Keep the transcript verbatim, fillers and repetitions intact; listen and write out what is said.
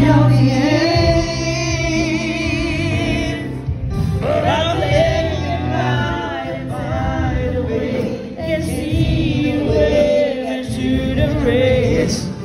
know the end. But I'm living life by the way. Can see the way to the race.